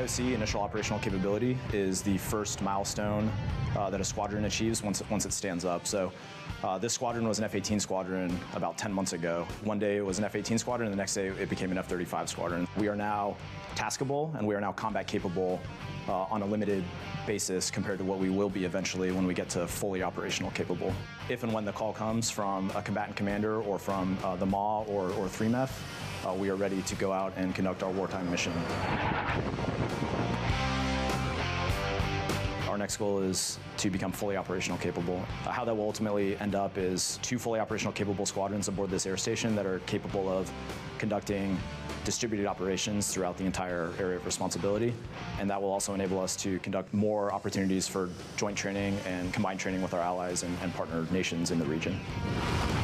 IOC, initial operational capability, is the first milestone that a squadron achieves once it stands up. So this squadron was an F-18 squadron about 10 months ago. One day it was an F-18 squadron, and the next day it became an F-35 squadron. We are now taskable, and we are now combat capable on a limited basis compared to what we will be eventually when we get to fully operational capable. If and when the call comes from a combatant commander or from the MA or 3MEF, we are ready to go out and conduct our wartime mission. Our next goal is to become fully operational capable. How that will ultimately end up is 2 fully operational capable squadrons aboard this air station that are capable of conducting distributed operations throughout the entire area of responsibility. And that will also enable us to conduct more opportunities for joint training and combined training with our allies and partner nations in the region.